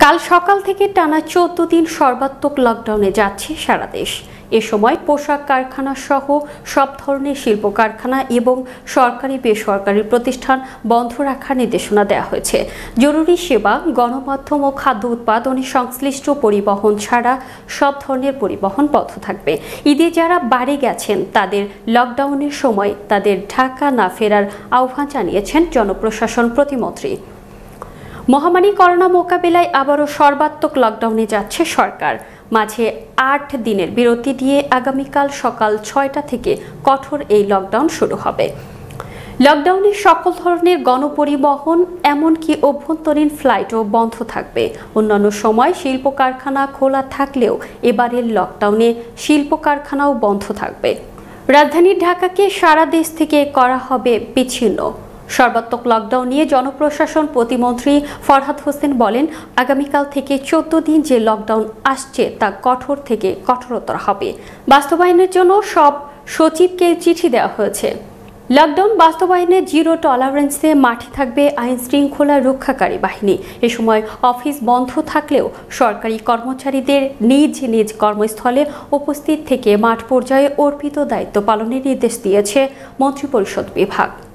কাল সকাল থেকে টানা 14 দিন সর্বাত্মক লকডাউনে যাচ্ছে সারা দেশ। এ সময় পোশাক কারখানা সহ সব ধরনের শিল্প কারখানা এবং সরকারি বেসরকারি প্রতিষ্ঠান বন্ধ রাখার নির্দেশনা দেওয়া হয়েছে। জরুরি সেবা, গণমাধ্যম ও খাদ্য উৎপাদনে সংশ্লিষ্ট পরিবহন ছাড়া সব ধরনের পরিবহন বন্ধ থাকবে। ঈদে যারা বাড়ি গেছেন তাদের লকডাউনের সময় তাদের ঢাকা না ফেরার আহ্বান জানিয়েছেন জনপ্রশাসন প্রতিমন্ত্রী। মহামারী করোনা মোকাবিলায় আবারও সর্বাত্মক লকডাউনে যাচ্ছে সরকার। মাঝে 8 দিনের বিরতি দিয়ে আগামীকাল সকাল 6টা থেকে কঠোর এই লকডাউন শুরু হবে। লকডাউনে সকল ধরনের গণপরিবহন এমনকি অভ্যন্তরীণ ফ্লাইটও বন্ধ থাকবে। অন্যান্য সময় শিল্প কারখানা খোলা থাকলেও এবারের লকডাউনে শিল্প কারখানাও বন্ধ থাকবে। রাজধানী ঢাকাকে সারা দেশ থেকে করা হবে বিচ্ছিন্ন। সর্বাত্মক লকডাউন নিয়ে জনপ্রশাসন প্রতিমন্ত্রী ফরহাদ হোসেন বলেন, আগামীকাল থেকে 14 দিন যে লকডাউন আসছে তা কঠোর থেকে কঠোরতর হবে। বাস্তবায়নের জন্য সব সচিবকে চিঠি দেওয়া হয়েছে। লকডাউন বাস্তবায়নে জিরো টলারেন্সে মাঠে থাকবে আইন শৃঙ্খলা রক্ষাকারী বাহিনী। এ সময় অফিস বন্ধ থাকলেও সরকারি কর্মচারীদের নিজ নিজ কর্মস্থলে উপস্থিত থেকে মাঠ পর্যায়ে অর্পিত দায়িত্ব পালনের নির্দেশ দিয়েছে মন্ত্রিপরিষদ বিভাগ।